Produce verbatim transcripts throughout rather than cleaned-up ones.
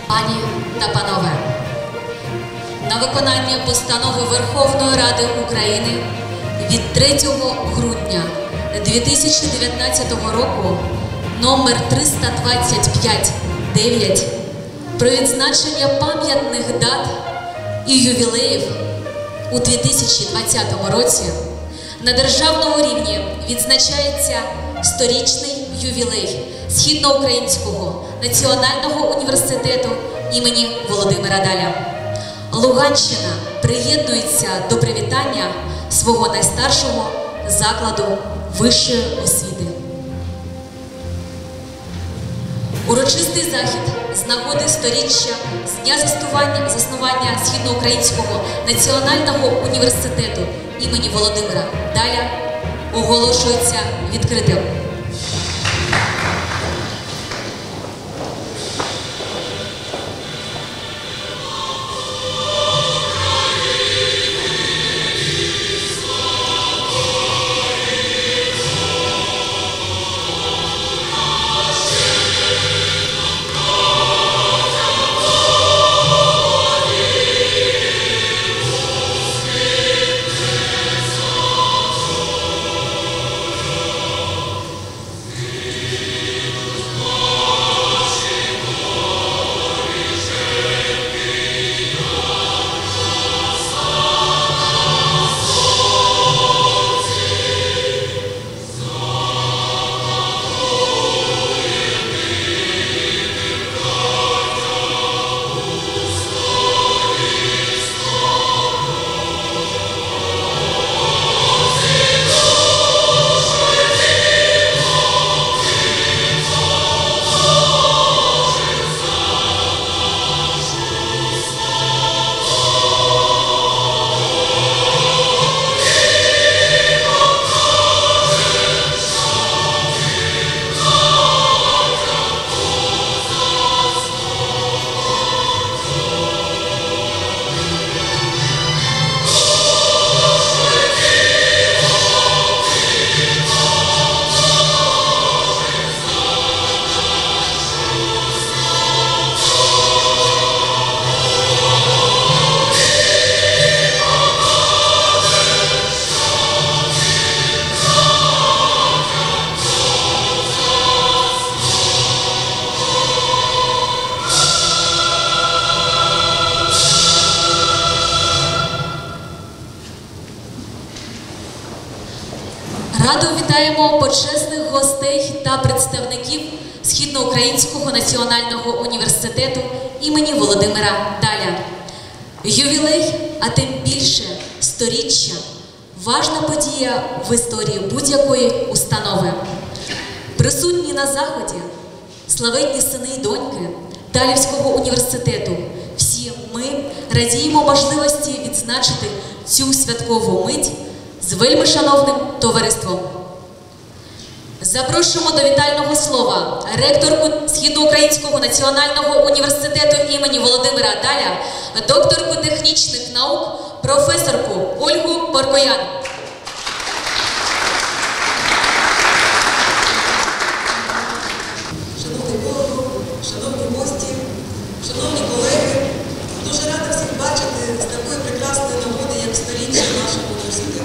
Пані та панове, на виконання постанови Верховної Ради України від третього грудня дві тисячі дев'ятнадцятого року номер триста двадцять п'ять дев'ять про відзначення пам'ятних дат і ювілеїв у дві тисячі двадцятому році на державному рівні відзначається сторічний ювілей Східноукраїнського національного університету імені Володимира Даля. Луганщина приєднується до привітання свого найстаршого закладу вищої освіти. Урочистий захід з нагоди сторіччя з дня заснування, заснування Східноукраїнського національного університету імені Володимира Даля оголошується відкритим. Радо вітаємо почесних гостей та представників Східноукраїнського національного університету імені Володимира Даля. Ювілей, а тим більше сторіччя – важна подія в історії будь-якої установи. Присутні на заході славетні сини і доньки Далівського університету. Всі ми радіємо можливості відзначити цю святкову мить з вельми шановним товариством. Запрошуємо до вітального слова ректорку Східноукраїнського національного університету імені Володимира Даля, докторку технічних наук, професорку Ольгу Поркоян. Шановний голово, шановні гості, шановні колеги, дуже рада всіх бачити з такої прекрасної нагоди, як сторіччя нашого університету.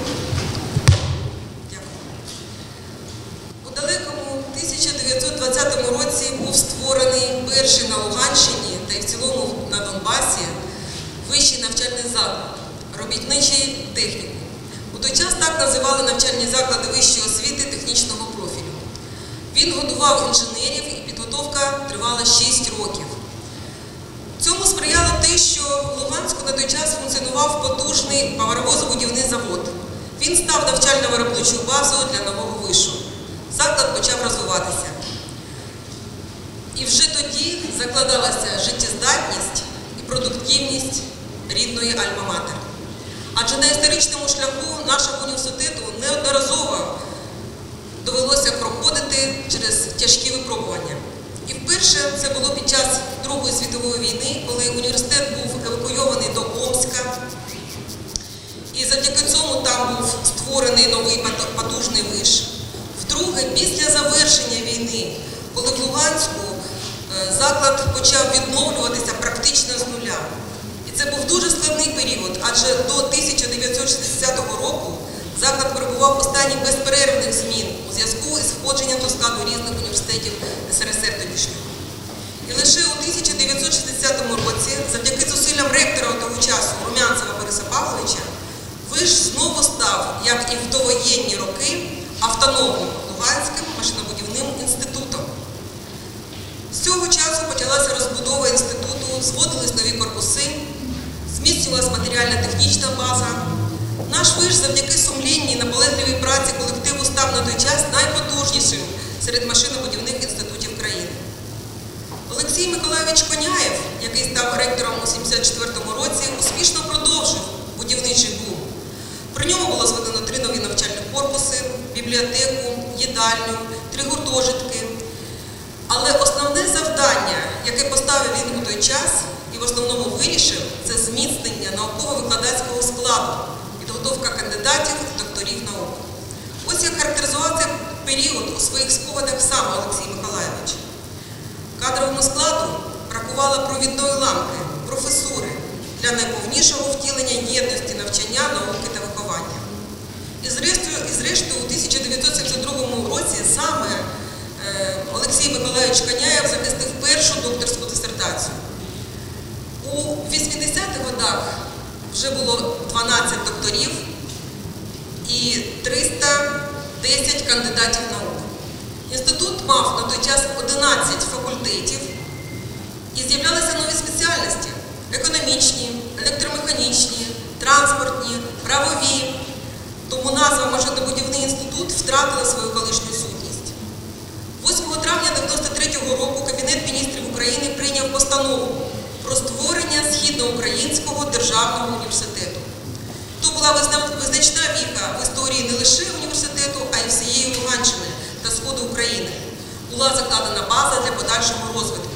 У далекому тисяча дев'ятсот двадцятому році був створений перший на Луганщині та й в цілому на Донбасі вищий навчальний заклад – робітничий технікум. У той час так називали навчальні заклади вищої освіти технічного профілю. Він годував інженерів і підготовка тривала шість років. Цьому сприяло те, що в Луганську на той час функціонував потужний паперовозобудівний завод. Він став навчально-виробничою базою для нового вишу. Заклад почав розвиватися. І вже тоді закладалася життєздатність і продуктивність рідної Альма-Матер. Адже на історичному шляху нашого університету неодноразово довелося проходити через тяжкі випробування. І вперше це було під час Другої світової війни, коли університет був евакуйований до Омська. І завдяки цьому там був створений новий потужний виш. Вдруге, після завершення війни, коли в Луганську заклад почав відновлюватися практично з нуля. І це був дуже складний період, адже до тисяча дев'ятсот шістдесятого року заклад перебував у стані безперервних змін у зв'язку із входженням до складу різних університетів ес ер ес ер тодішнього. І лише у тисяча дев'ятсот шістдесятому році, завдяки зусиллям ректора того часу Румянцева Бориса Павловича, виш знову став, як і в довоєнні роки, автономним Луганським машинобудівним інститутом. З цього часу почалася розбудова інституту, зводились нові корпуси, зміцнювалася матеріально-технічна база. Наш виш завдяки сумлінній і наполегливій праці колективу став на той час найпотужнішим серед машинобудівних інститутів країни. Олексій Миколайович Коняєв, який став ректором у сімдесят четвертому році, успішно продовжив будівничий бум. При ньому було зведено три нові навчальні корпуси, бібліотеку, їдальню, три гуртожитки. Але основне завдання, яке поставив він у той час і в основному вирішив, це зміцнення науково-викладацького складу, підготовка кандидатів і докторів наук. Ось як характеризував цей період у своїх спогадах сам Олексій Миколайович. Кадровому складу бракувало провідної ламки, професури для найповнішого втілення єдності навчання, науки та виховання. І зрештою, і зрештою у тисяча дев'ятсот сімдесят другому році саме е, Олексій Миколайович Коняєв захистив першу докторську дисертацію. У вісімдесятих годах вже було дванадцять докторів і триста десять кандидатів наук. Інститут мав на той час одинадцять факультетів і з'являлися нові спеціальності – економічні, електромеханічні, транспортні, правові. Тому назва «Машинобудівний інститут» втратила свою колишню сутність. восьмого травня дев'яносто третього року Кабінет міністрів України прийняв постанову про створення Східноукраїнського державного університету. То була визначна віха в історії не лише університету, а й всієї Луганщини та Сходу України. Була закладена база для подальшого розвитку.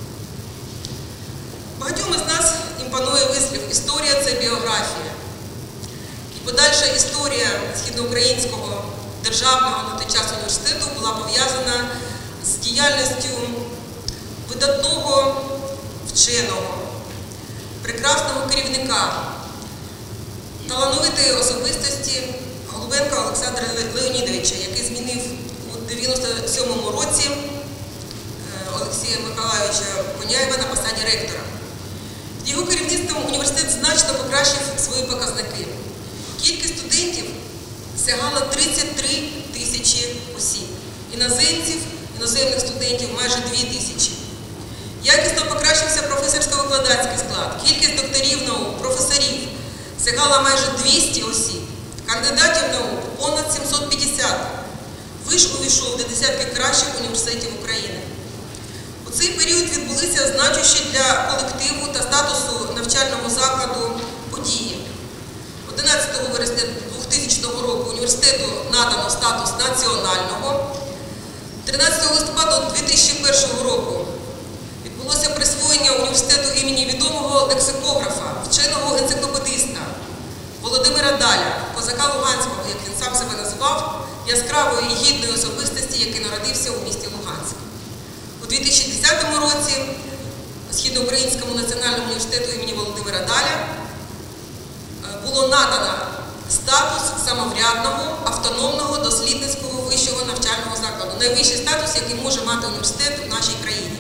Багатьом із нас імпонує вислів «Історія – це біографія». І подальша історія Східноукраїнського державного на той час університету була пов'язана з діяльністю видатного вченого, прекрасного керівника, талановитої особистості Голубенка Олександра Леонідовича, який змінив у дев'яносто сьомому році Олексія Миколайовича Коняєва на посаді ректора. Під його керівництвом університет значно покращив свої показники. Кількість студентів сягала тридцять три тисячі осіб. Іноземців, іноземних студентів майже дві тисячі. Якісно покращився професорсько-викладацький склад. Кількість докторів наук, професорів сягала майже двісті осіб. Кандидатів наук понад сімсот п'ятдесят. Виш увійшов до десятки кращих університетів України. У цей період відбулися значущі для колективу та статусу навчального закладу події. одинадцятого вересня двохтисячного року університету надано статус національного. тринадцятого листопада дві тисячі першого року відбулося присвоєння університету імені відомого лексикографа, вченого енциклопедиста Володимира Даля, козака Луганського, як він сам себе називав, яскравої і гідної особистості, який народився у місті Луганськ. У дві тисячі десятому році Східноукраїнському національному університету імені Володимира Даля було надано статус самоврядного, автономного, дослідницького вищого навчального закладу. Найвищий статус, який може мати університет в нашій країні.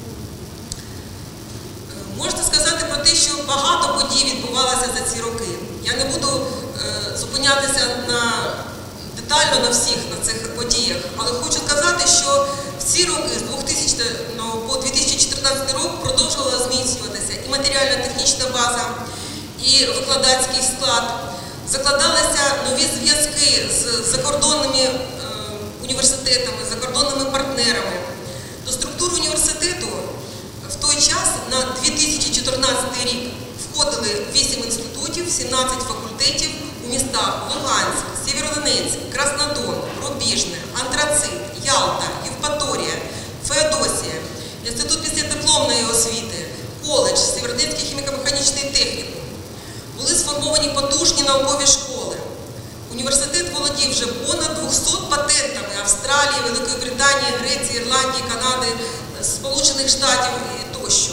Можете сказати про те, що багато подій відбувалося за ці роки. Я не буду е, зупинятися на, детально на всіх на цих подіях, але хочу сказати, що в ці роки, з двохтисячного по дві тисячі чотирнадцятий рік, продовжувала зміцнюватися і матеріально-технічна база, і викладацький склад. Закладалися нові зв'язки з закордонними е, університетами, закордонними партнерами. До структури університету в той час, на дві тисячі чотирнадцятий рік, входили вісім інститутів, сімнадцять факультетів у містах Луганськ, Сєвєродонецьк, Краснодон, Рубіжне, Антрацит, Ялта, Євпаторія, Феодосія, Інститут післядипломної освіти, коледж, Сєвєродонецький хіміко-механічний технікум. Були сформовані потужні наукові школи. Університет володів вже понад двохсот патентами Австралії, Великої Британії, Греції, Ірландії, Канади, Сполучених Штатів і тощо.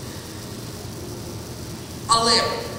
Але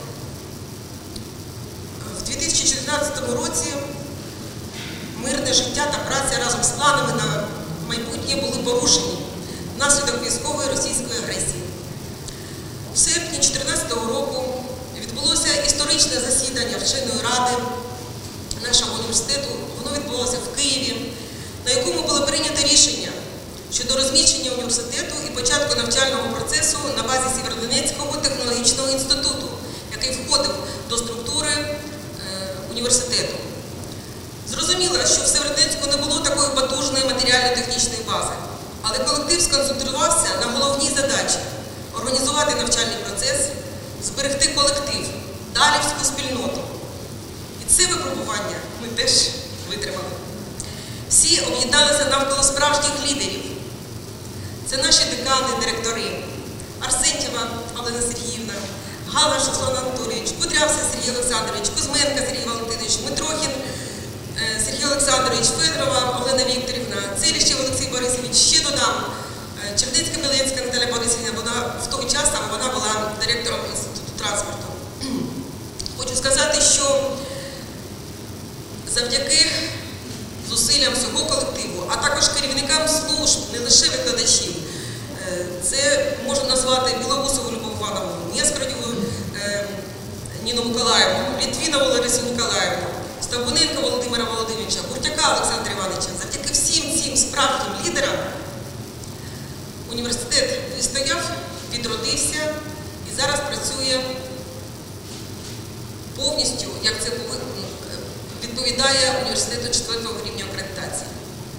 в дві тисячі чотирнадцятому році мирне життя та праця разом з планами на майбутнє були порушені внаслідок військової російської агресії. В серпні дві тисячі чотирнадцятого року відбулося історичне засідання вченої ради нашого університету. Воно відбулося в Києві, на якому було прийнято рішення щодо розміщення університету і початку навчального процесу на базі Сєвєродонецького технологічного інституту, який входив до структури е, університету. Зрозуміло, що в Сєвєродонецьку не було такої потужної матеріально-технічної бази, але колектив сконцентрувався на головній задачі – організувати навчальний процес, зберегти колектив, далівську спільноту. І це випробування ми теж витримали. Всі об'єдналися навколо справжніх лідерів. Це наші декани, директори: Арсентьєва Олена Сергіївна, Галаш Руслан Анатолійович, Кудрявцев Сергій Олександрович, Кузьменко Сергій Валентинович, Митрохін Сергій Олександрович, Федорова Олена Вікторівна, Целіщев Олексій Борисович. Ще додам, Чернецька-Білецька Наталя Борисівна, вона в той час саме вона була директором Інституту транспорту. Хочу сказати, що завдяки зусиллям всього колективу, а також керівникам служб, не лише викладачів, це можна назвати Білоусову Любов Івановну, Нєскородіву Ніну Миколаївну, Літвінову Ларису Ніколаївну, Стабуненка Володимира Володимировича, Буртяка Олександра Івановича. Завдяки всім цим справжнім лідерам університет вистояв, відродився і зараз працює повністю, як це відповідає університету четвертого рівня акредитації.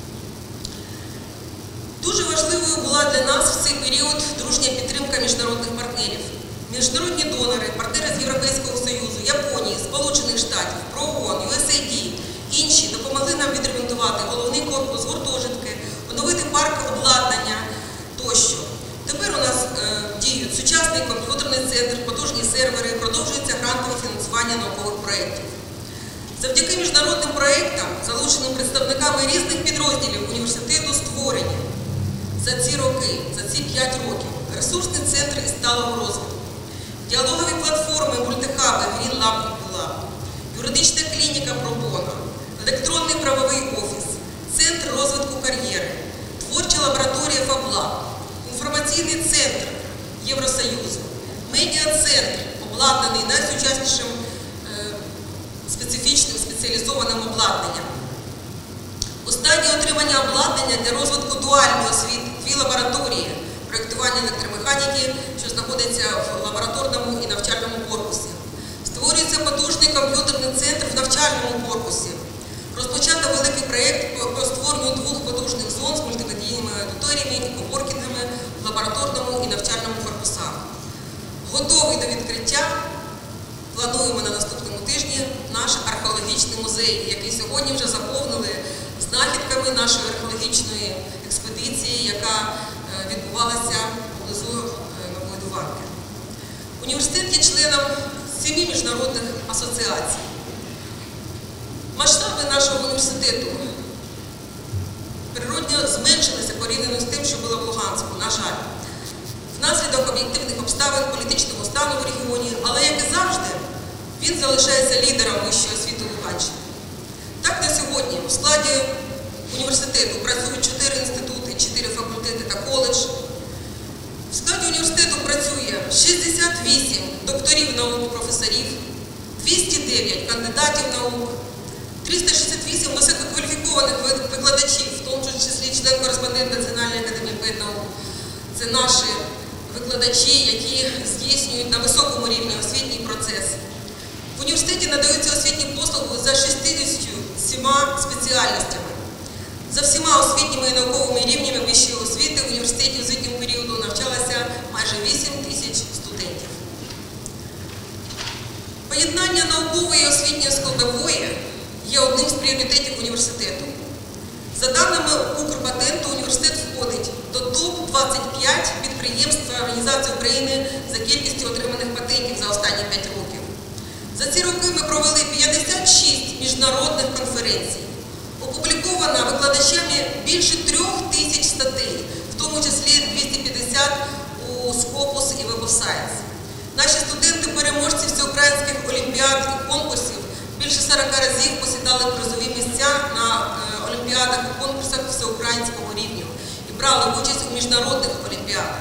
Дуже важливою була для нас в цей період дружня підтримка міжнародних партнерів. Міжнародні донори, партнери з Європейського Союзу, Японії, Сполучених Штатів, ПРООН, ю ес ей ді, інші допомогли нам відремонтувати головний корпус, гуртожитки, оновити парк обладнання тощо. Тепер у нас е, діють сучасний комп'ютерний центр, потужні сервери, продовжується грантове фінансування наукових проєктів. Завдяки міжнародним проєктам, залученим представниками різних підрозділів університету, створені за ці роки, за ці п'ять років, ресурсний центр із сталого розвитку, діалогові платформи, мультихаби, Green Lab і Lab, юридична клініка Пробона, електронний правовий офіс, центр розвитку кар'єри, творча лабораторія ФАБЛАБ, інформаційний центр Євросоюзу, медіа-центр, обладнаний найсучаснішим специфічним спеціалізованим обладнанням. У стадії отримання обладнання для розвитку дуальної освіти, дві лабораторії проєктування електромеханіки, що знаходиться в лабораторному і навчальному корпусі. Створюється потужний комп'ютерний центр в навчальному корпусі. Розпочато великий проєкт по створенню двох потужних зон з мультимедійними аудиторіями і коворкінгами в лабораторному і навчальному корпусах. Готовий до відкриття. Плануємо на наступному тижні наш археологічний музей, який сьогодні вже заповнили знахідками нашої археологічної експедиції, яка відбувалася поблизу Нової Дуванки. Університет є членом семи міжнародних асоціацій. Масштаби нашого університету природньо зменшилися порівняно з тим, що було в Луганську, на жаль. Внаслідок об'єктивних обставин політичного стану в регіоні, але, як і завжди, він залишається лідером вищої освіти Луганщини. Так, на сьогодні в складі університету працюють чотири інститути, чотири факультети та коледж. В складі університету працює шістдесят вісім докторів наук, професорів, двісті дев'ять кандидатів наук, триста шістдесят вісім висококваліфікованих викладачів, в тому числі член-кореспондент Національної академії педнаук. Це наші викладачі, які здійснюють на високому рівні освітній процес. В університеті надаються освітні послуги за шістдесятьма сімома спеціальностями. За всіма освітніми і науковими рівнями вищої освіти в університеті у звітньому періоду навчалося майже вісім тисяч студентів. Поєднання наукової і освітньої складової є одним з пріоритетів університету. За даними Укрпатенту, університет входить до топ двадцять п'ять підприємств та організацій України за кількістю отриманих патентів за останні п'ять років. За ці роки ми провели п'ятдесят шість міжнародних конференцій. Опубліковано викладачами більше трьох тисяч статей, в тому тому числі двісті п'ятдесят у Scopus і Web of Science. Наші студенти, переможці всеукраїнських олімпіад і конкурсів, більше сорока разів посідали призові місця на олімпіадах і конкурсах всеукраїнського рівня і брали участь у міжнародних олімпіадах.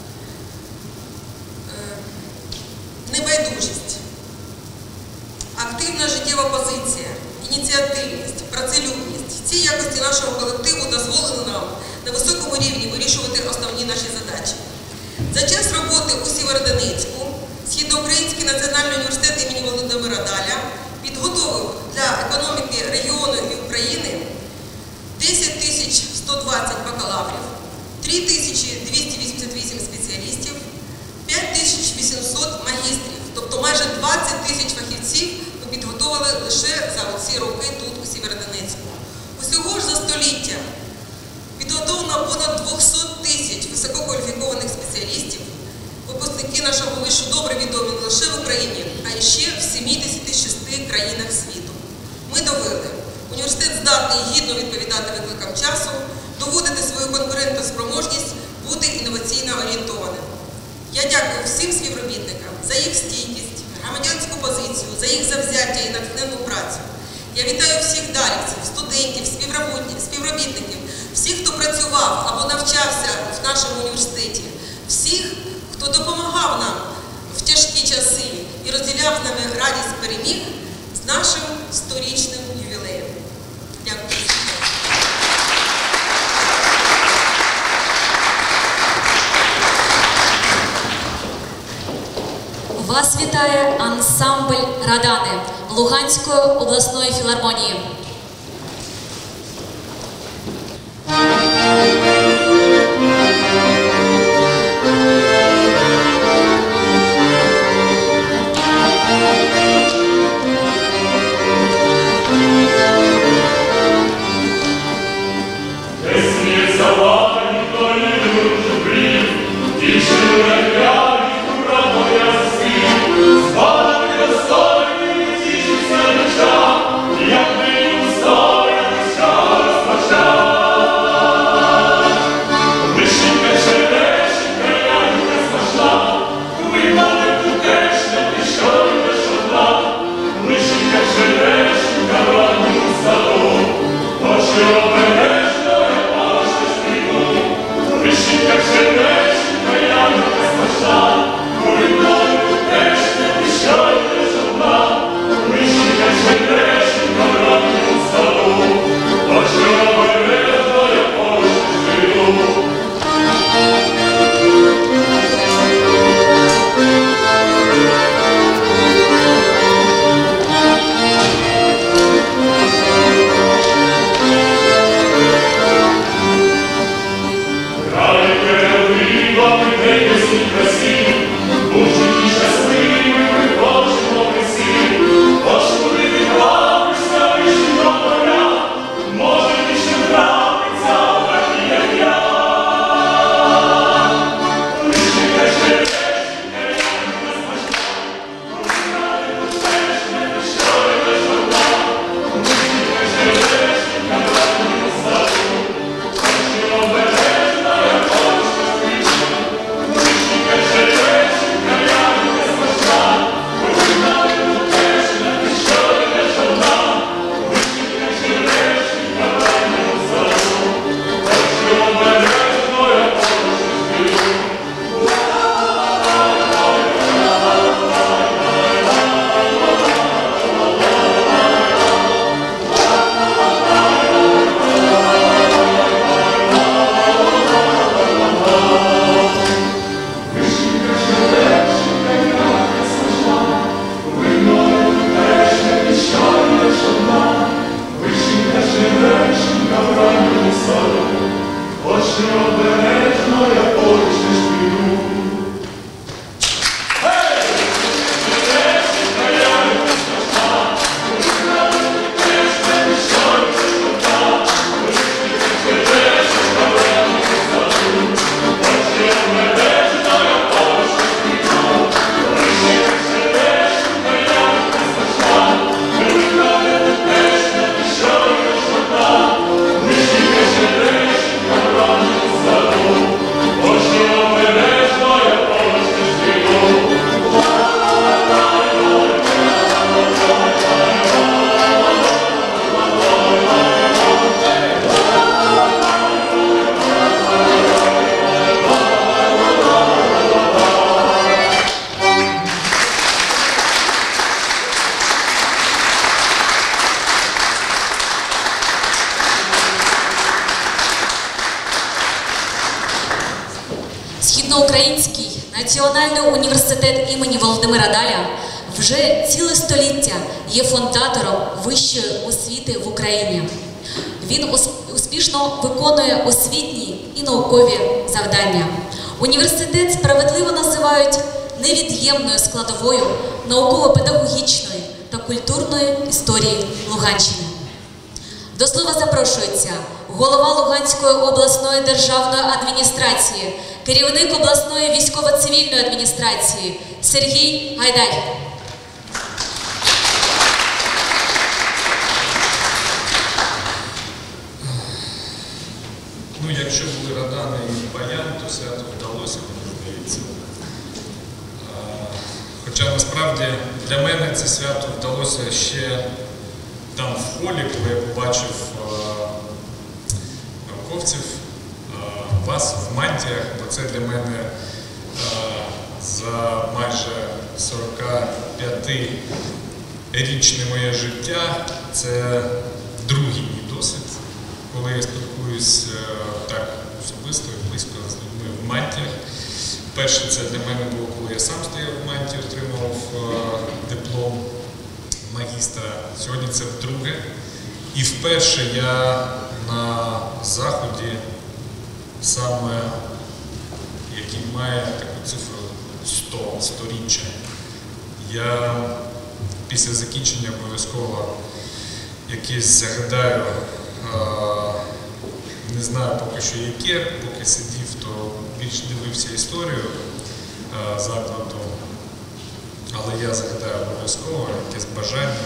Небайдужість, активна життєва позиція, ініціативність, працелюбність – ці якості нашого колективу дозволили нам на високому рівні вирішувати основні наші задачі. За час роботи у Сєвєродонецьку Східноукраїнський національний університет імені Володимира Даля підготовив для економіки регіону і України десять тисяч сто двадцять бакалаврів, три тисячі двісті вісімдесят вісім спеціалістів, п'ять тисяч вісімсот магістрів, тобто майже двадцять тисяч фахівців ми підготовили лише за ці роки тут, у Сєвєродонецьку. Усього ж за століття підготовлено понад двісті тисяч висококваліфікованих спеціалістів. Випускники нашого вишу добре відомі не лише в Україні, а й ще в сімдесяти шести країнах світу. Ми довели, університет здатний гідно відповідати викликам часу, доводити свою конкурентоспроможність, бути інноваційно орієнтованим. Я дякую всім співробітникам за їх стійкість, громадянську позицію, за їх завзяття і натхненну працю. Я вітаю всіх дарівців, студентів, співробітників, всіх, хто працював або навчався в нашому університеті, всіх, хто допомагав нам в тяжкі часи і розділяв з нами радість переміг з нашим сторічним ювілеєм. Дякую. Вас вітає ансамбль «Радани» Луганської обласної філармонії. Вишенька черешенька, ягодка смачна. Національний університет імені Володимира Даля вже ціле століття є фундатором вищої освіти в Україні. Він успішно виконує освітні і наукові завдання. Університет справедливо називають невід'ємною складовою науково-педагогічної та культурної історії Луганщини. До слова запрошується голова Луганської обласної державної адміністрації, керівник обласної військово-цивільної адміністрації Сергій Гайдай. Ну, якщо були Радани і Баян, то свято вдалося, мені здається. Хоча насправді для мене це свято вдалося ще там в полі, коли я побачив науковців, вас в мантіях, бо це для мене за майже сорокап'ятирічне моє життя, це другий мій досвід, коли я спілкуюсь так особисто і близько з людьми в мантіях. Перше це для мене було, коли я сам стояв в мантії, отримав диплом магістра. Сьогодні це вдруге. І вперше я на заході, саме який має таку цифру сто, сторіччя, я після закінчення обов'язково якесь загадаю, не знаю поки що яке, поки сидів, то більш дивився історію закладу, але я загадаю обов'язково якесь бажання.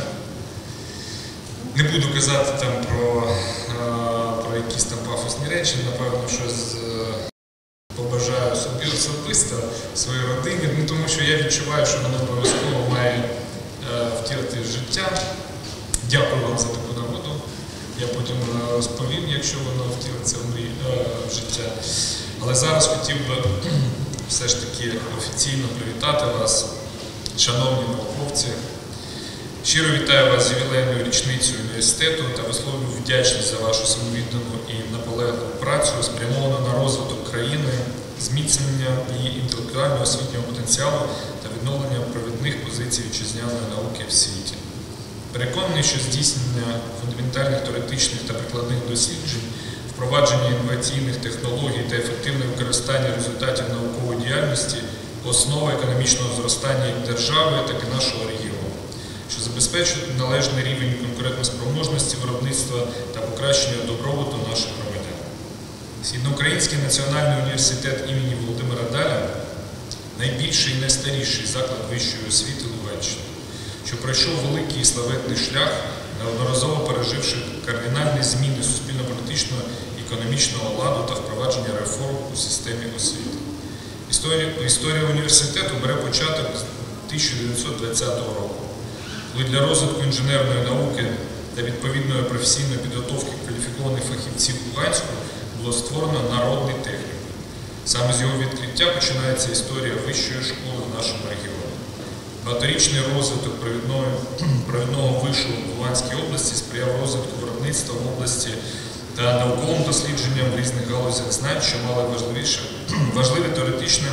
Не буду казати там про, про якісь там пафосні речі, напевно, щось побажаю собі особисто, своїй родині, ну, тому що я відчуваю, що воно обов'язково має втілити в життя. Дякую вам за таку нагоду. Я потім розповім, якщо воно втілиться в, мрій, в життя. Але зараз хотів би все ж таки офіційно привітати вас, шановні науковці. Щиро вітаю вас з ювілейною річницею університету та висловлюю вдячність за вашу самовіддану і наполегливу працю, спрямовану на розвиток країни, зміцнення її інтелектуального освітнього потенціалу та відновлення провідних позицій вітчизняної науки в світі. Переконаний, що здійснення фундаментальних теоретичних та прикладних досліджень, впровадження інноваційних технологій та ефективне використання результатів наукової діяльності – основа економічного зростання як держави, так і нашого регіону, що забезпечує належний рівень конкурентоспроможності виробництва та покращення добробуту наших громадян. Східноукраїнський національний університет імені Володимира Даля – найбільший і найстаріший заклад вищої освіти Луганщини, що пройшов великий і славетний шлях, неодноразово переживши кардинальні зміни суспільно-політичного і економічного ладу та впровадження реформ у системі освіти. Історія, історія університету бере початок з тисяча дев'ятсот двадцятого року, коли для розвитку інженерної науки та відповідної професійної підготовки кваліфікованих фахівців Луганську було створено народний технікум. Саме з його відкриття починається історія вищої школи в нашому регіоні. Багаторічний розвиток провідного, провідного вишу в Луганській області сприяв розвитку виробництва в області та науковим дослідженням в різних галузях знань, що мали важливе теоретичне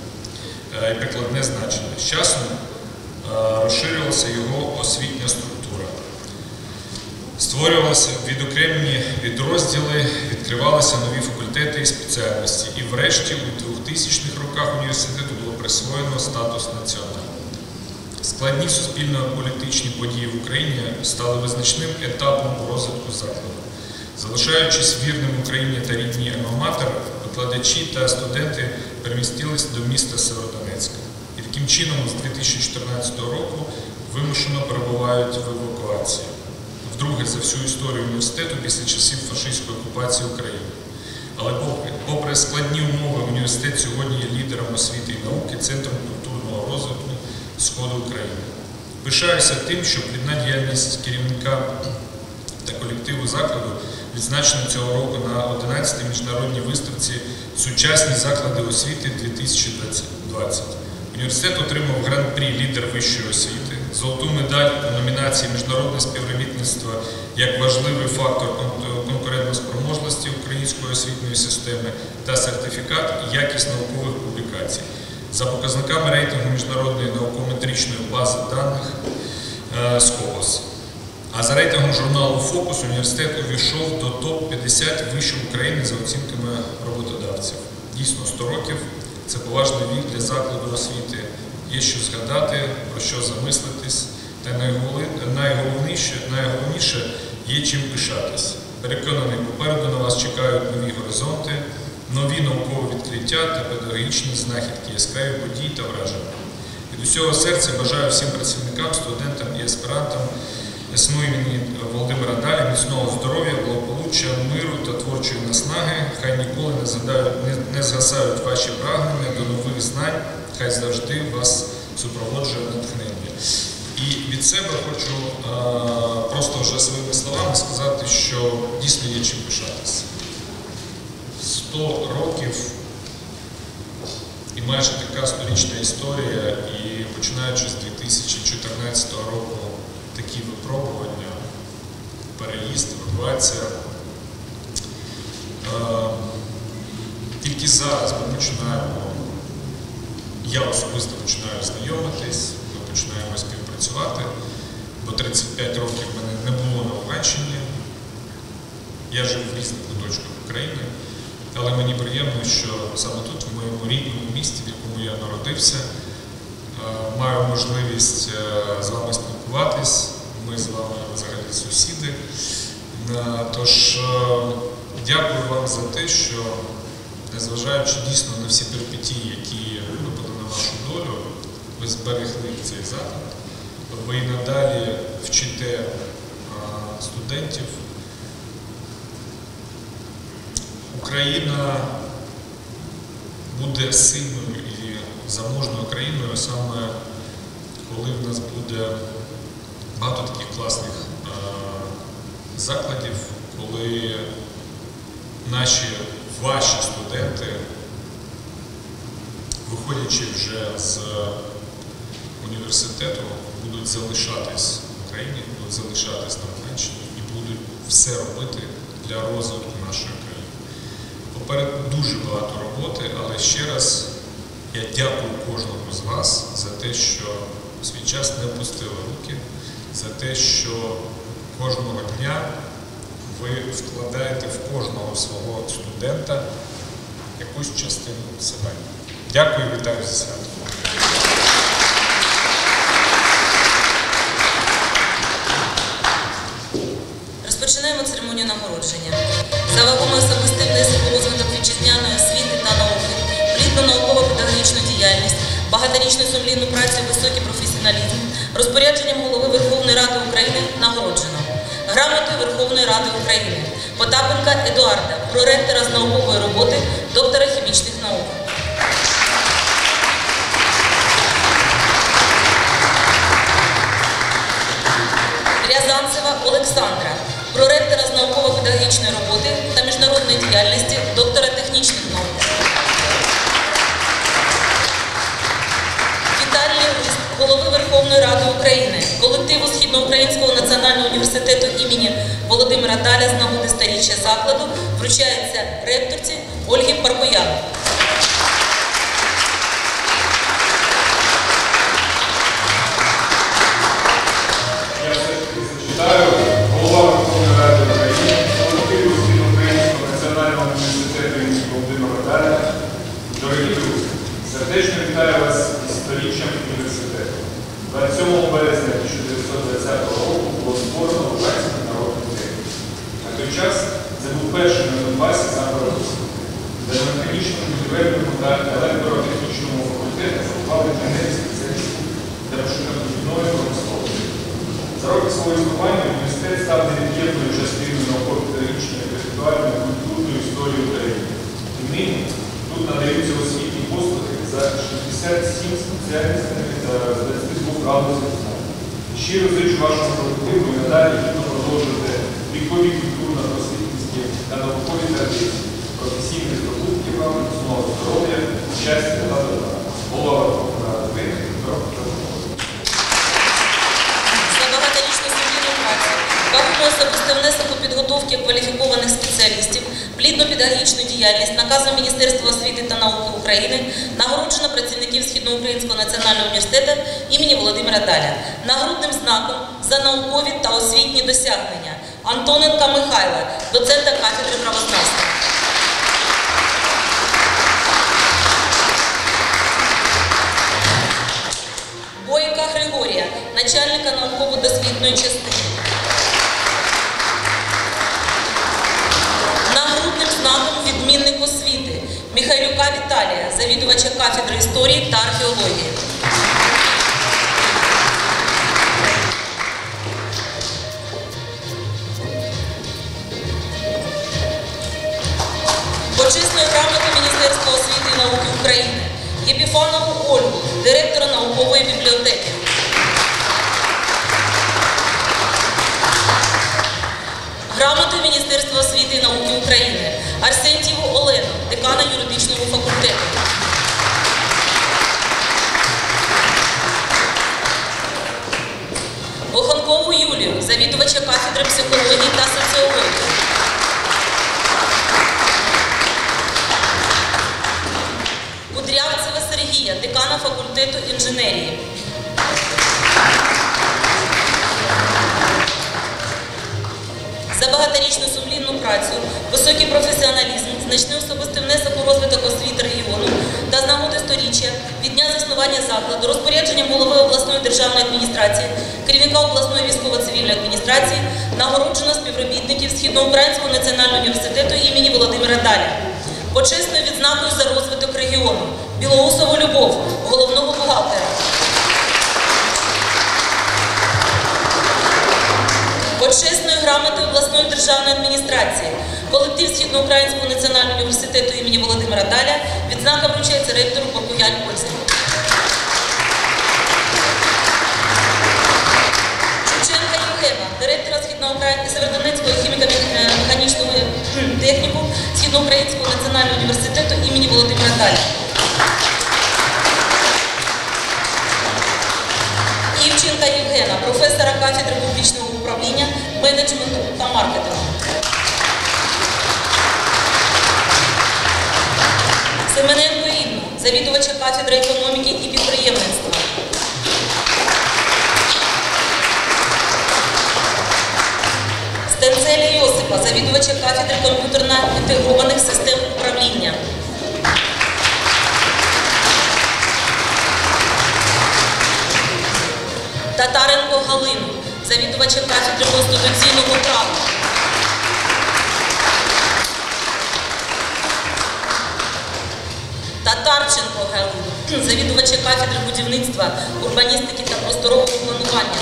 і прикладне значення. З часом розширювалася його освітня структура. Створювалися відокремлені підрозділи, відкривалися нові факультети і спеціальності. І врешті у двохтисячних роках університету було присвоєно статус національного. Складні суспільно-політичні події в Україні стали визначним етапом у розвитку закладу. Залишаючись вірним Україні та рідній альма-матер, викладачі та студенти перемістились до міста Сєвєродонецька. І таким чином з дві тисячі чотирнадцятого року вимушено перебувають в евакуації. Вдруге за всю історію університету після часів фашистської окупації України. Але попри складні умови, університет сьогодні є лідером освіти і науки, центром культурного розвитку Сходу України. Пишаюся тим, що плідна діяльність керівника та колективу закладу відзначена цього року на одинадцятій міжнародній виставці «Сучасні заклади освіти дві тисячі двадцять». Університет отримав гран-прі «Лідер вищої освіти», золоту медаль у номінації «Міжнародне співробітництво як важливий фактор конкурентоспроможності української освітньої системи» та сертифікат «Якість наукових публікацій». За показниками рейтингу міжнародної науково-метричної бази даних СКОЛОС. А за рейтингом журналу «Фокус» університет увійшов до топ п'ятдесят вишів України за оцінками роботодавців. Дійсно, сто років – це поважний вік для закладу освіти. Є що згадати, про що замислитись, та найголовніше, найголовніше є чим пишатись. Переконаний, попереду на вас чекають нові горизонти, нові наукові відкриття та педагогічні знахідки, яскраві події та враження. Від усього серця бажаю всім працівникам, студентам і аспірантам ес ен у імені Володимира Даля міцного здоров'я, благополуччя, миру та творчої наснаги. Хай ніколи не, задають, не, не згасають ваші прагнення до нових знань, хай завжди вас супроводжує натхнення. І від себе хочу а, просто вже своїми словами сказати, що дійсно є чим пишатися. сто років і майже така сторічна історія, і починаючи з дві тисячі чотирнадцятого року такі випробування, переїзд, евакуація. Е, тільки зараз ми починаємо, я особисто починаю знайомитись, ми починаємо співпрацювати, бо тридцять п'ять років в мене не було на Луганщині, я жив в різних куточках України. Але мені приємно, що саме тут, в моєму рідному місті, в якому я народився, маю можливість з вами спілкуватись. Ми з вами взагалі сусіди. Тож, дякую вам за те, що, незважаючи дійсно на всі перипетії, які випали на вашу долю, ви зберегли цей заклад, ви і надалі вчите студентів. Україна буде сильною і заможною країною саме коли в нас буде багато таких класних е закладів, коли наші, ваші студенти, виходячи вже з університету, будуть залишатись в Україні, будуть залишатись на Луганщині і будуть все робити для розвитку нашої країни. Попереду дуже багато роботи, але ще раз я дякую кожному з вас за те, що в свій час не опустили руки, за те, що кожного дня ви вкладаєте в кожного свого студента якусь частину себе. Дякую і вітаю зі святом. Розпочинаємо церемонію нагородження. За вагомий особистий внесок у розвиток вітчизняної освіти та науки, плідну науково-педагогічну діяльність, багаторічну сумлінну працю і високий професіоналізм, розпорядженням Голови Верховної Ради України нагороджено. Грамотою Верховної Ради України Потапенка Едуарда, проректора з наукової роботи, доктора хімічних наук. Рязанцева Олександра, проректора з науково-педагогічної роботи та міжнародної діяльності, доктора технічних наук. Вітальний лист Голови Верховної Ради України, колективу Східноукраїнського національного університету імені Володимира Даля з нагоди сторіччя закладу вручається ректорці Ольгі Паркоян. Вітаю, голова Верховної Ради України, колективу Східноукраїнського національного університету імені Володимира Даля. Дорогі друзі, сердечно вітаю вас із сторіччям університету. двадцять сьомого березня тисяча дев'ятсот двадцятого року було створено Луганський народний музей. На той час це був перший на Донбасі заклад освіти, де на механічному, будівельному та електротехнічному факультеті формували інженерів спеціалістів для машинобудівної промисловості. За роки свого існування університет став невід'ємною частиною науково-педагогічної, інтелектуальної, культурної історії України. І нині тут надаються освітні послуги за шістдесят сім спеціальностями та з двадцяти двох галузей знань. Щиро зичу вашому колективу і надалі гідно продовжувати вікові культурно-просвітницькі та наукові традиції, професійних здобутків вам, знову здоров'я, щастя та добра. Голова Верховної Ради України, доктор. Вагомий особистий внесок у підготовки кваліфікованих спеціалістів, плідну педагогічну діяльність, наказом Міністерства освіти та науки України нагороджено працівників Східноукраїнського національного університету імені Володимира Даля нагрудним знаком за наукові та освітні досягнення Антоненка Михайла, доцента кафедри правознавства. Бойка Григорія, начальника науково-дослідної частини. Нагрудним знаком відмінник освіти Михайлюка Віталія, завідувача кафедри історії та археології. Почесною грамотою Міністерства освіти і науки України Єпіфанову Ольгу, директора наукової бібліотеки. Грамотою Міністерства освіти і науки України Арсентьєву Олену, декана юридичного факультету. Оханкову Юлію, завідувача кафедри психології та соціології. Кудрявцева Сергія, декана факультету інженерії. За багаторічну сумлінну працю, високий професіоналізм, значний особистий внесок у розвиток освіти регіону та з нагоди сторіччя від дня заснування закладу розпорядженням голови обласної державної адміністрації, керівника обласної військово-цивільної адміністрації нагороджено співробітників Східноукраїнського національного університету імені Володимира Даля. Почесною відзнакою за розвиток регіону Білоусову Любов, головного бухгалтера. Почесною грамотою обласної державної адміністрації колектив Східноукраїнського національного університету імені Володимира Даля відзнака вручається ректору Поркуяль Польському. Шевченка Євгена, директора Северодонецького хіміко-механічного техніку Східноукраїнського національного університету імені Володимира Даля. Івченка Євгена, професора кафедри публічного управління, менеджменту та маркетингу. Семененко Інну, завідувача кафедри економіки і підприємництва. Стенцеля Йосипа, завідувача кафедри комп'ютерно-інтегрованих систем управління. Татаренко Галину, завідувача кафедри конституційного права. Татарченко Галину, завідувача кафедри будівництва, урбаністики та просторового планування.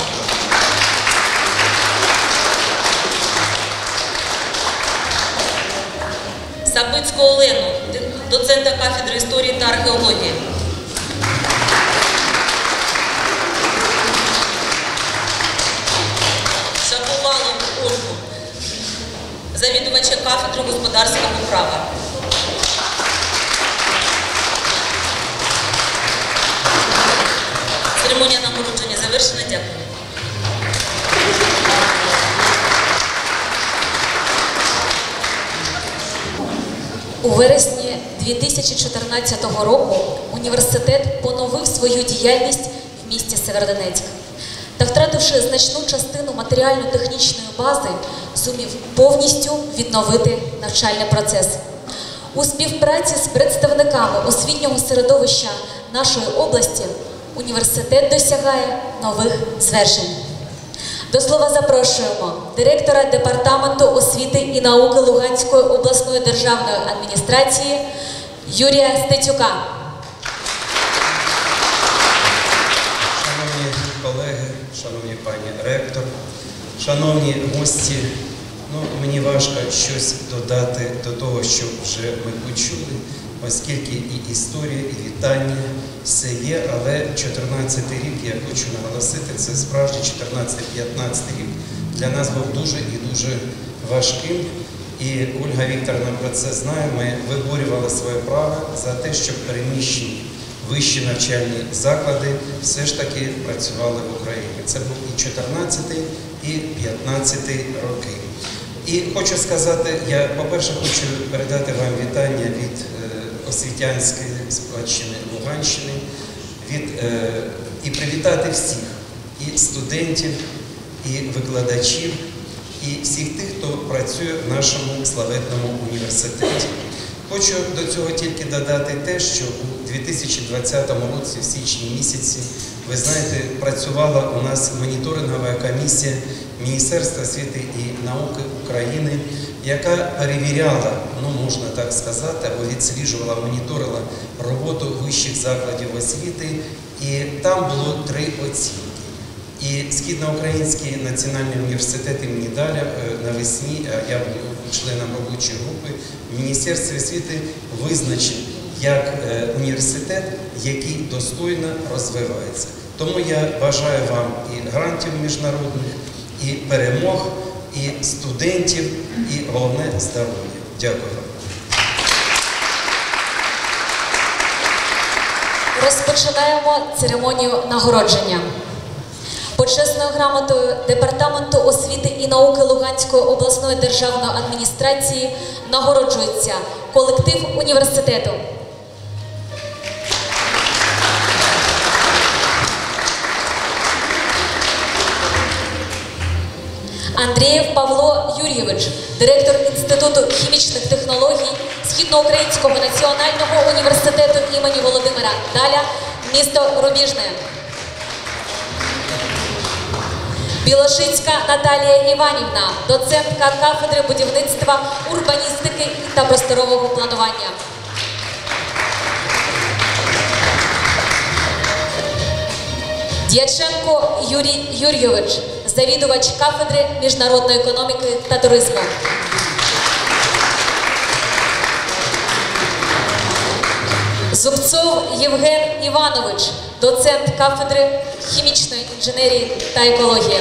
Сапицьку Олену, доцента кафедри історії та археології. Шаповалову Ольгу, завідувача кафедри господарського права. Церемонія нагородження завершена. Дякую. У вересні дві тисячі чотирнадцятого року університет поновив свою діяльність в місті Северодонецьк та, втративши значну частину матеріально-технічної бази, зумів повністю відновити навчальний процес. У співпраці з представниками освітнього середовища нашої області університет досягає нових звершень. До слова запрошуємо директора Департаменту освіти і науки Луганської обласної державної адміністрації Юрія Стецюка. Шановні колеги, шановні пані ректор, шановні гості, ну, мені важко щось додати до того, що вже ми почули, оскільки і історія, і вітання все є, але чотирнадцятий рік, я хочу наголосити, це справді чотирнадцятий-п'ятнадцятий рік для нас був дуже і дуже важким. І Ольга Вікторовна про це знає, ми виборювали своє право за те, щоб переміщені вищі навчальні заклади все ж таки працювали в Україні. Це був і чотирнадцятий, і п'ятнадцятий роки. І хочу сказати, я, по-перше, хочу передати вам вітання від освітянської спадщини Луганщини від, е, і привітати всіх, і студентів, і викладачів, і всіх тих, хто працює в нашому славетному університеті. Хочу до цього тільки додати те, що у дві тисячі двадцятому році, в січні місяці, ви знаєте, працювала у нас моніторингова комісія Міністерства освіти і науки України, яка перевіряла, ну можна так сказати, або відсліджувала, моніторила роботу вищих закладів освіти, і там було три оцінки. І Східноукраїнський національний університет імені Даля навесні, я був членом робочої групи, в Міністерстві освіти визначив як університет, який достойно розвивається. Тому я бажаю вам і грантів міжнародних, і перемог, і студентів, і головне здоров'я. Дякую вам. Розпочинаємо церемонію нагородження. Почесною грамотою Департаменту освіти і науки Луганської обласної державної адміністрації нагороджується колектив університету. Андрієв Павло Юрійович, директор Інституту хімічних технологій Східноукраїнського національного університету імені Володимира Даля, місто Рубіжне. Білошицька Наталія Іванівна, доцентка кафедри будівництва, урбаністики та просторового планування. Дяченко Юрій Юрійович, завідувач кафедри міжнародної економіки та туризму. Зубцов Євген Іванович, доцент кафедри хімічної інженерії та екології.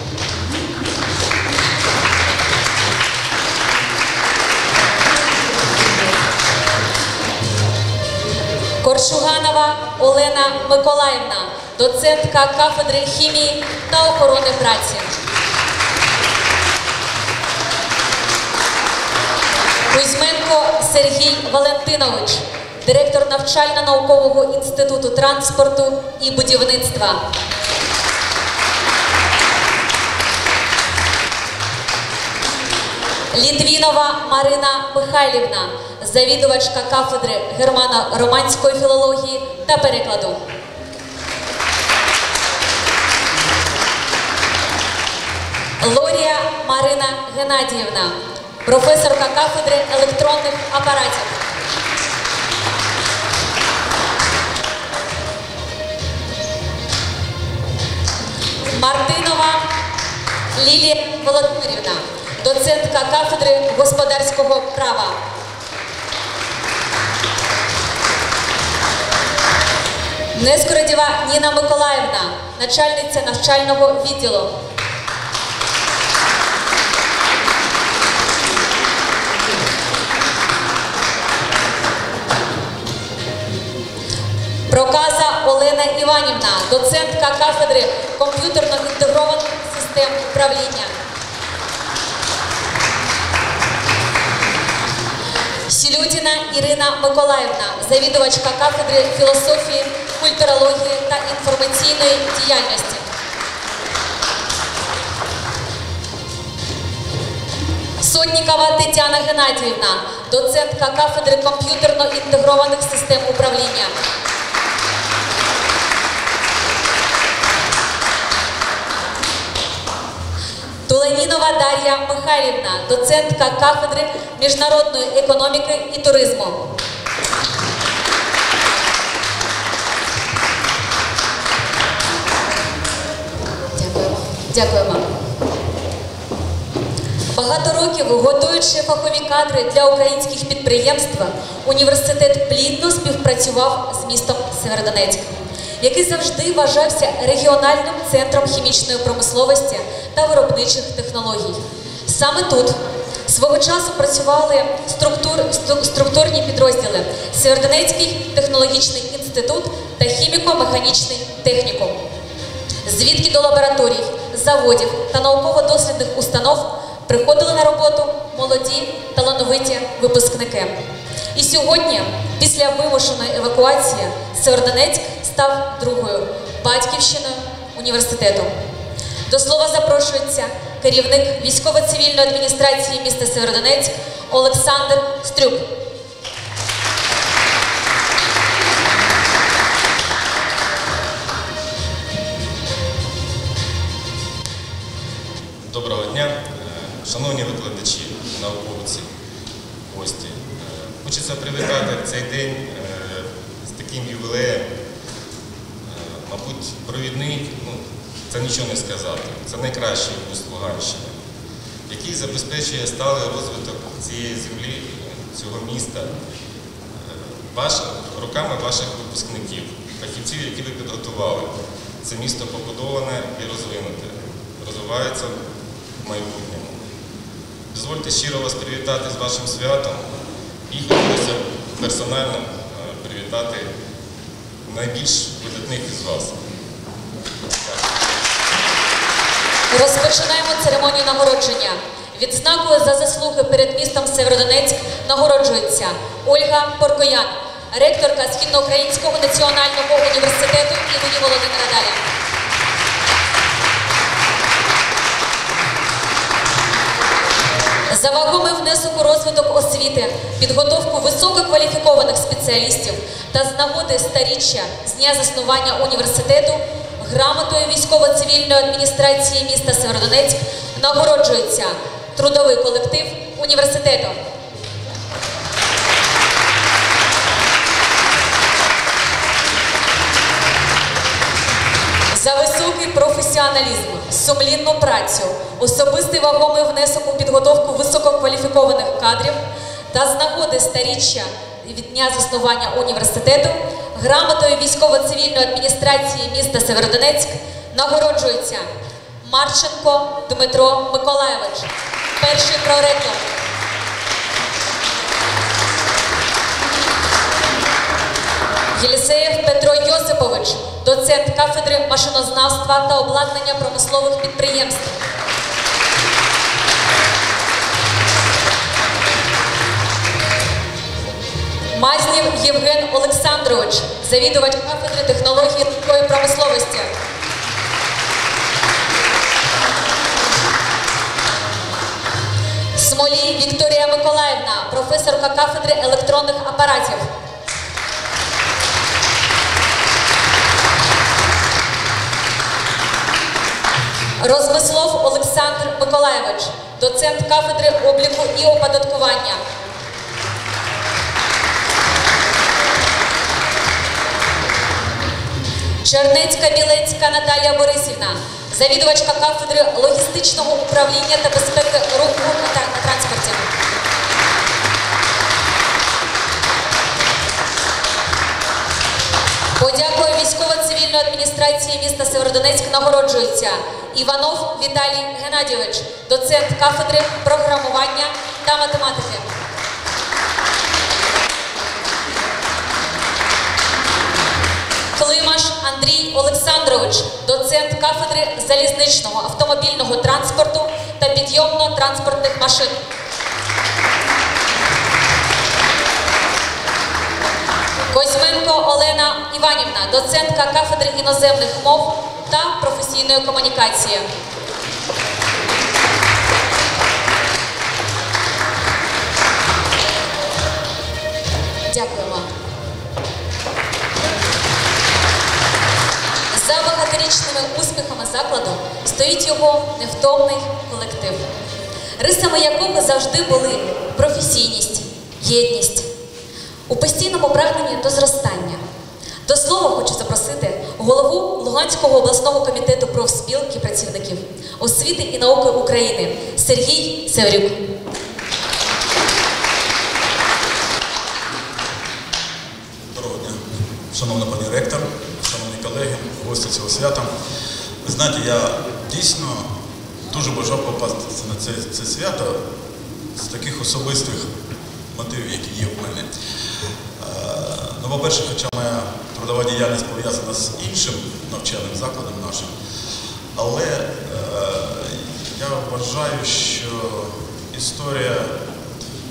Коршуганова Олена Миколаївна, доцентка кафедри хімії та охорони праці. Кузьменко Сергій Валентинович, директор навчально-наукового інституту транспорту і будівництва. Літвінова Марина Михайлівна, завідувачка кафедри германо-романської філології та перекладу. Лорія Марина Геннадіївна, професорка кафедри електронних апаратів. Мартинова Лілія Володимирівна, доцентка кафедри господарського права. Нескородєва Ніна Миколаївна, начальниця навчального відділу. Проказа Олена Іванівна, доцентка кафедри комп'ютерно-інтегрованих систем управління. Сілютіна Ірина Миколаївна, завідувачка кафедри філософії, культурології та інформаційної діяльності. Сотнікова Тетяна Геннадіївна, доцентка кафедри комп'ютерно-інтегрованих систем управління. Туленінова Дар'я Михайлівна, доцентка кафедри міжнародної економіки і туризму. Дякуємо. Дякуємо. Багато років, готуючи фахові кадри для українських підприємств, університет плідно співпрацював з містом Сєвєродонецьк, який завжди вважався регіональним центром хімічної промисловості та виробничих технологій. Саме тут свого часу працювали структур, структурні підрозділи Сєвєродонецький технологічний інститут та хіміко-механічний технікум, звідки до лабораторій, заводів та науково-дослідних установ приходили на роботу молоді, талановиті випускники. І сьогодні, після вимушеної евакуації, Сєвєродонецьк став другою батьківщиною університету. До слова запрошується керівник військово-цивільної адміністрації міста Сєвєродонецьк Олександр Стрюк. Доброго дня, шановні викладачі, науковці, гості. Хочеться привітати цей день з таким ювілеєм. Мабуть, провідний, ну, це нічого не сказати. Це найкращий вуз Луганщини, який забезпечує сталий розвиток цієї землі, цього міста, ваш, руками ваших випускників, фахівців, які ви підготували. Це місто побудоване і розвинуте, розвивається в майбутньому. Дозвольте щиро вас привітати з вашим святом і хотілося б персонально привітати найбільш видатних із вас. Розпочинаємо церемонію нагородження. Відзнакою за заслуги перед містом Сєвєродонецьк нагороджується Ольга Поркоян, ректорка Східноукраїнського національного університету імені Володимира Даля. За вагомий внесок у розвиток освіти, підготовку висококваліфікованих спеціалістів та з нагоди сторіччя з дня заснування університету грамотою військово-цивільної адміністрації міста Сєвєродонецьк нагороджується трудовий колектив університету. За високий професіоналізм, сумлінну працю, особистий вагомий внесок у підготовку висококваліфікованих кадрів та з нагоди сторіччя від дня заснування університету грамотою військово-цивільної адміністрації міста Сєвєродонецьк нагороджується Марченко Дмитро Миколайович, перший проректор. Єлісеєв Петро Йосипович, доцент кафедри машинознавства та обладнання промислових підприємств. Мазнів Євген Олександрович, завідувач кафедри технології легкої промисловості. Смолій Вікторія Миколаївна, професорка кафедри електронних апаратів. Розмислов Олександр Миколайович, доцент кафедри обліку і оподаткування. Чернецька-Білецька Наталія Борисівна, завідувачка кафедри логістичного управління та безпеки руху на транспорті. Подякою військово-цивільної адміністрації міста Сєвєродонецьк нагороджується Іванов Віталій Геннадійович, доцент кафедри програмування та математики. Климаш Андрій Олександрович, доцент кафедри залізничного автомобільного транспорту та підйомно-транспортних машин. Козьменко Олена Іванівна, доцентка кафедри іноземних мов та професійної комунікації. Дякуємо. За багаторічними успіхами закладу стоїть його невтомний колектив, рисами якого завжди були професійність, єдність, у постійному прагненні до зростання. До слова хочу запросити голову Луганського обласного комітету профспілки працівників освіти і науки України Сергій Севрюк. Доброго дня, шановна пані ректор, шановні колеги, гості цього свята. Ви знаєте, я дійсно дуже бажав попасти на це, це свято з таких особистих мотивів, які є в мене. Ну, по-перше, хоча моя трудова діяльність пов'язана з іншим навчальним закладом нашим, але е, я вважаю, що історія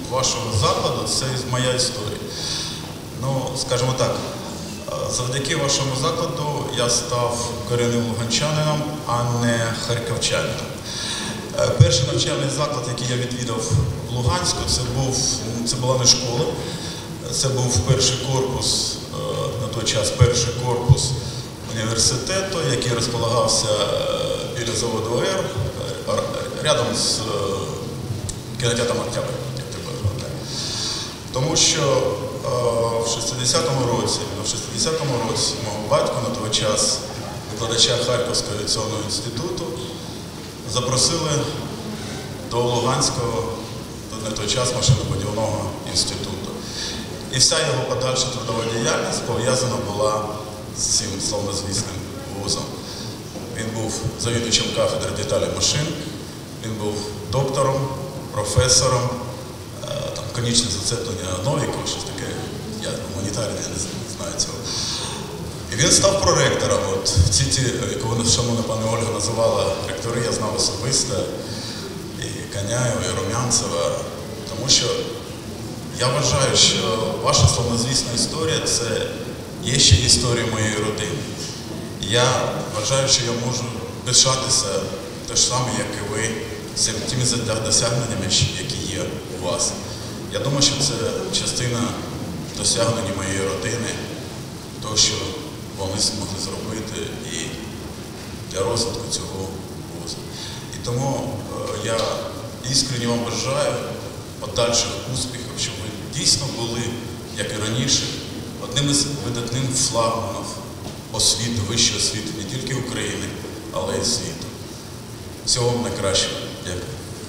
вашого закладу, це моя історія. Ну, скажімо так, завдяки вашому закладу я став корінним луганчанином, а не харківчанином. Перший навчальний заклад, який я відвідав в Луганську, це, був, це була не школа, це був перший корпус, на той час перший корпус університету, який розполагався біля заводу ОР, рядом з кінотеатром «Октябрь», як тепер пам'ятаю. Тому що в шістдесятому році, в шістдесятому році мого батька на той час, викладача Харківського авіаційного інституту, запросили до Луганського, на той час машинобудівного інституту. І вся його подальша трудова діяльність пов'язана була з цим славнозвісним вузом. Він був завідувачем кафедри деталей машин, він був доктором, професором, там, конічне зацеплення Новікова, щось таке, я гуманітарій, я не знаю цього. І він став проректором. От ці ті, яку вона, шановна пані Ольга, називала ректори, я знав особисто, і Коняєва, і Румянцева, тому що я вважаю, що ваша славнозвісна історія – це є ще історія моєї родини. Я вважаю, що я можу пишатися те ж саме, як і ви, тими досягненнями, які є у вас. Я думаю, що це частина досягнень моєї родини, того, що вони змогли зробити і для розвитку цього вузу. І тому я іскренні вам бажаю подальших успіхів, щоб ви дійсно були, як і раніше, одним із видатним флагманів освіти, вищої освіти не тільки України, але й світу. Всього вам найкращого. Дякую.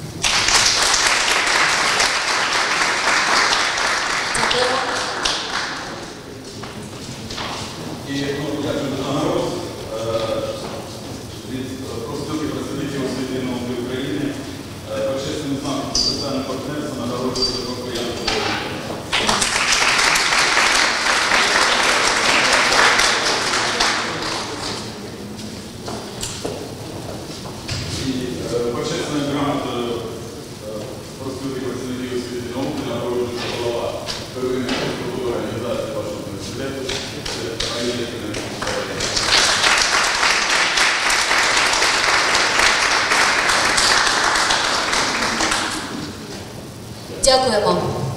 І ну, дякую за народ. Від профспілки працівників освіти і науки України почесним знаком соціального партнерства нагороджується Дмитро Янко. І почесною грамотою профспілки працівників освіти і науки нагороджується голова первинної культурної організації вашого університету. Дякуємо.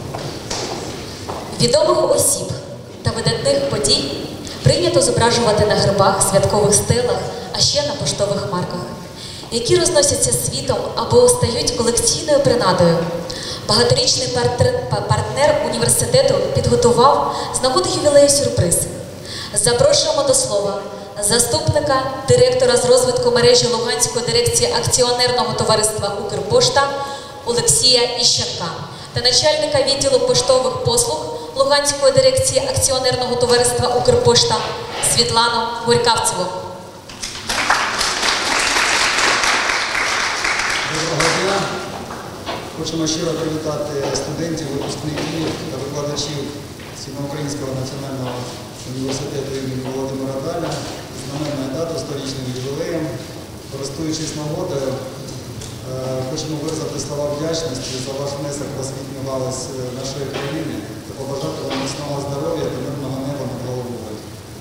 Відомих осіб та видатних подій прийнято зображувати на гербах, святкових стелах, а ще на поштових марках, які розносяться світом або стають колекційною принадою. Багаторічний партнер університету підготував з нагоди ювілею сюрприз. Запрошуємо до слова заступника директора з розвитку мережі Луганської дирекції акціонерного товариства «Укрпошта» Олексія Іщенка та начальника відділу поштових послуг Луганської дирекції акціонерного товариства «Укрпошта» Світлану Горькавцеву. Доброго дня. Хочемо щиро привітати студентів, випускників та викладачів Східноукраїнського національного університету імені Володимира Даля з знаменною датою, сторічним ювілеєм. Користуючись нагодою, хочемо виразити слова вдячності за ваш внесок в освітню галузь нашої країни та побажати вам міцного здоров'я та мирного неба над головою.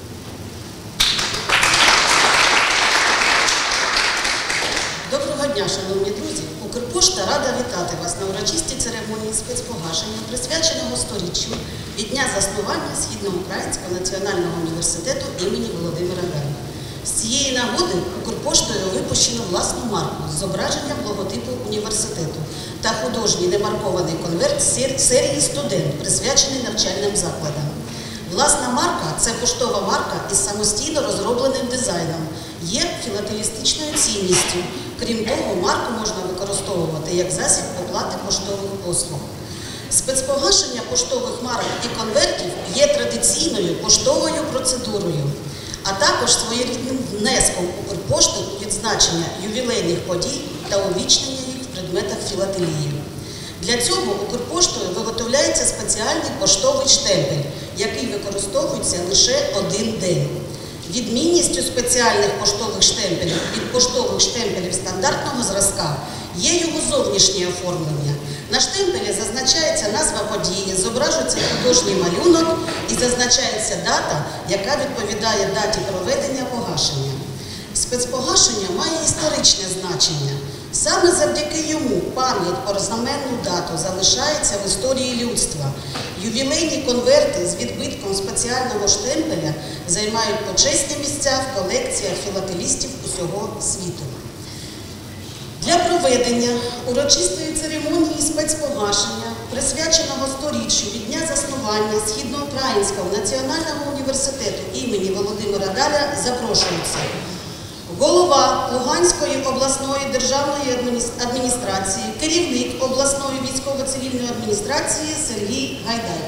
Доброго дня, шановні друзі! Укрпошта рада вітати вас на урочистій церемонії спецпогашення, присвяченого сторіччю від дня заснування Східноукраїнського національного університету імені Володимира Даля. З цієї нагоди Укрпоштою випущено власну марку з зображенням логотипу університету та художній немаркований конверт серії «Студент», присвячений навчальним закладам. Власна марка – це поштова марка із самостійно розробленим дизайном, є філателістичною цінністю. Крім того, марку можна використовувати як засіб оплати поштових послуг. Спецпогашення поштових марок і конвертів є традиційною поштовою процедурою, а також своєрідним внеском Укрпошти у відзначення ювілейних подій та увічнення їх в предметах філателії. Для цього Укрпоштою виготовляється спеціальний поштовий штемпель, який використовується лише один день. Відмінністю спеціальних поштових штемпелів від поштових штемпелів стандартного зразка є його зовнішнє оформлення. На штемпелі зазначається назва події, зображується художній малюнок і зазначається дата, яка відповідає даті проведення погашення. Спецпогашення має історичне значення. Саме завдяки йому пам'ять про знаменну дату залишається в історії людства. Ювілейні конверти з відбитком спеціального штемпеля займають почесні місця в колекціях філателістів усього світу. Для проведення урочистої церемонії спецпогашення, присвяченого сторіччю від дня заснування Східноукраїнського національного університету імені Володимира Даля запрошується голова Луганської обласної державної адміністрації, керівник обласної військово-цивільної адміністрації Сергій Гайдай.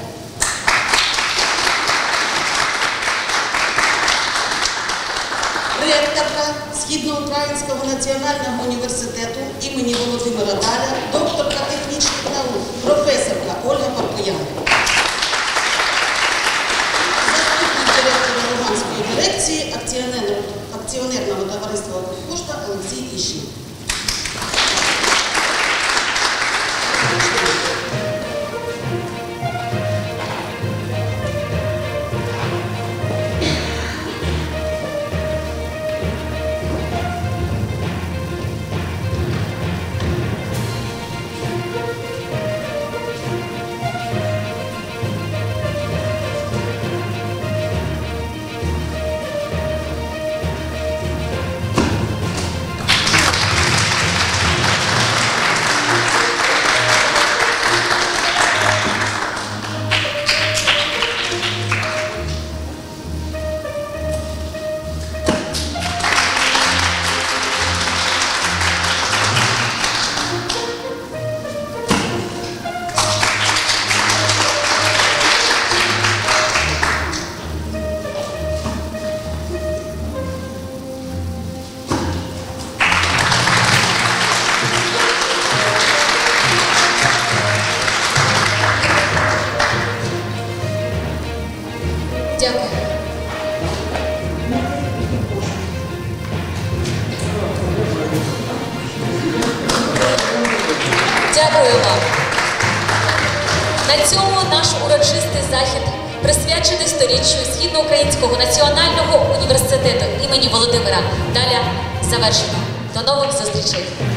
Ректорка Східноукраїнського національного університету імені Володимира Даля, докторка технічних наук, професорка Ольга Паркоян. Заступник директора Луганської дирекції акціонерного товариства «Укрпошта» Олексій Іщин. Дякую. Дякую вам. На цьому наш урочистий захід, присвячений сторіччю Східноукраїнського національного університету імені Володимира Даля, завершено. До нових зустрічей.